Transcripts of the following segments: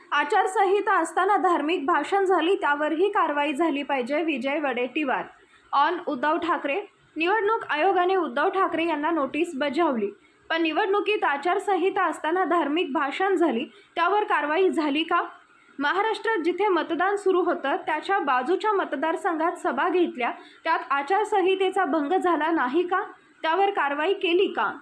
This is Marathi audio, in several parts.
आचारसंहिता असताना धार्मिक भाषण झाली त्यावरही कारवाई झाली पाहिजे. विजय वडेट्टीवार ऑन उद्धव ठाकरे. निवडणूक आयोगाने उद्धव ठाकरे यांना नोटीस बजावली, पण निवडणुकीत आचारसंहिता असताना धार्मिक भाषण झाली त्यावर कारवाई झाली का? महाराष्ट्रात जिथे मतदान सुरू होतं त्याच्या बाजूच्या मतदारसंघात सभा घेतल्या, त्यात आचारसंहितेचा भंग झाला नाही का? त्यावर कारवाई केली का?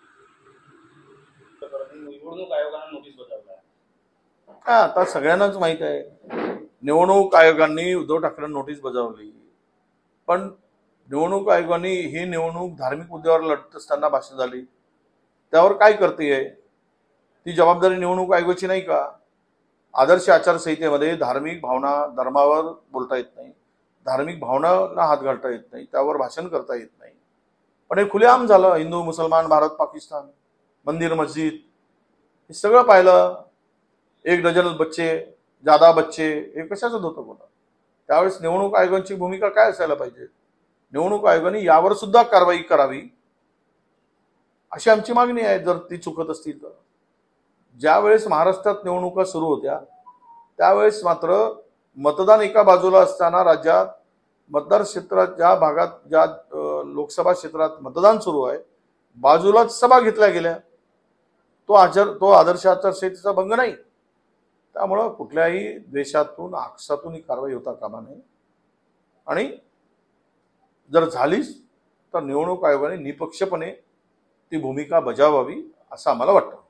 निवडणूक आयोगाने नोटीस बजावली काय आता सगळ्यांनाच माहित आहे, निवडणूक आयोगाने उद्धव ठाकरेंना नोटीस बजावली, पण निवडणूक आयोगाने ही निवडणूक धार्मिक मुद्द्यावर लढत असताना भाषण झाली त्यावर काय करतेय? ती जबाबदारी निवडणूक आयोगाची नाही का? आदर्श आचारसंहितेमध्ये धार्मिक भावना, धर्मावर बोलता येत नाही, धार्मिक भावनांना हात घालता येत नाही, त्यावर भाषण करता येत नाही. पण हे खुलेआम झालं. हिंदू, मुसलमान, भारत, पाकिस्तान, मंदिर, मस्जिद हे सगळं पाहिलं. 1 डझन बच्चे, जादा बच्चे, हे कशाचं होतं बोला? त्यावेळेस निवडणूक आयोगाची भूमिका काय असायला पाहिजे? निवडणूक आयोगाने यावर सुद्धा कारवाई करावी अशी आमची मागणी आहे, जर ती चुकत असतील तर. ज्यावेळेस महाराष्ट्रात निवडणुका सुरू होत्या त्यावेळेस मात्र मतदान एका बाजूला असताना राज्यात मतदार क्षेत्रात ज्या भागात, ज्या लोकसभा क्षेत्रात मतदान सुरू आहे बाजूलाच सभा घेतल्या गेल्या. तो आदर्श आचारसंहितेचा भंग नाही. त्यामुळं कुठल्याही द्वेषातून, आक्षातून ही कारवाई होता कामा नये. आणि जर झालीच तर निवडणूक आयोगाने निपक्षपणे ती भूमिका बजावावी असं आम्हाला वाटतं.